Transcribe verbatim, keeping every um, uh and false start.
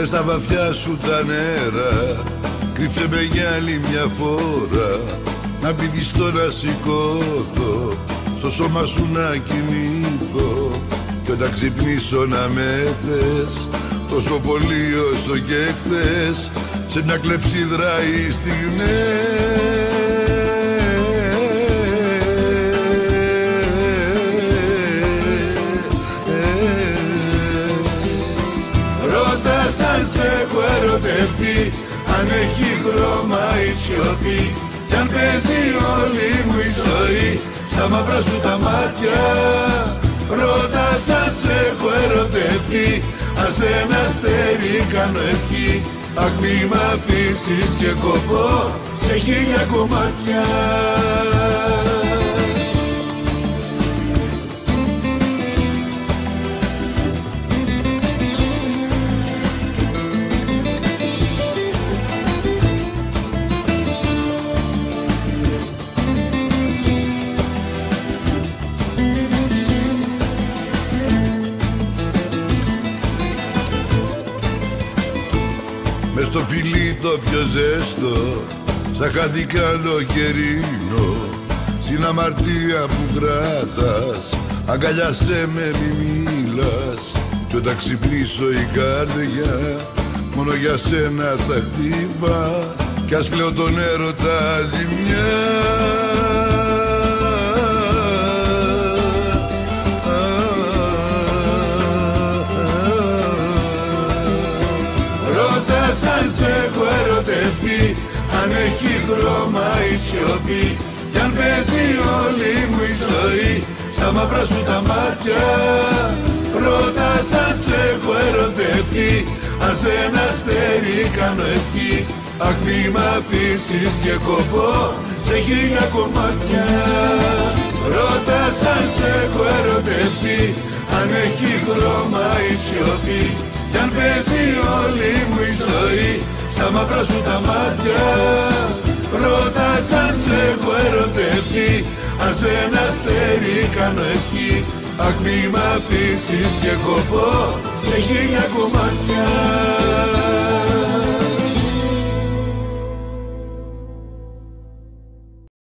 στα βαθιά σου τα νερά, κρύψε με για άλλη μια φορά, να πηδείς το να σηκώθω, στο σώμα σου να κοιμηθώ, κι όταν ξυπνήσω να με θες, τόσο πολύ όσο και χθες, σε μια κλεψίδρα οι στιγμές. Αν σε έχω ερωτευτεί, αν έχει χρώμα η σιωπή, κι αν παίζει όλη μου η ζωή στα μαύρα σου τα μάτια. Ρώτα αν σε έχω ερωτευτεί, αν σε ένα αστέρι κάνω ευχή, αχ μη μ' αφήσεις και κοπώ σε χίλια κομμάτια. Μες στο φιλί το πιο ζέστο, σαν χάδι καλοκαιρίνο, στην αμαρτία που κράτας, αγκαλιάσέ με μη μιλάς, κι όταν ξυπνήσω η καρδιά, μόνο για σένα θα χτύπα, κι ας λέω τον έρωτα ζημιά. Αν σε έχω ερωτευτεί, αν έχει χρώμα η σιωπή, κι αν παίζει όλη μου η ζωή στα μαύρα σου τα μάτια. Ρώτα αν σε έχω ερωτευτεί, αν σε ένα αστέρι κάνω ευχή, αχ μη μ' αφήσεις και κοπώ σε χίλια κομμάτια. Ρώτα αν σε έχω ερωτευτεί, αν έχει χρώμα η σιωπή, κι αν παίζει όλη μου η ζωή στα μαύρα σου τα μάτια. Ρώτα αν σε έχω ερωτευτεί, αν σε ένα αστέρι κάνω ευχή, αχ μη μ' αφήσεις και κοπώ σε χίλια κομμάτια.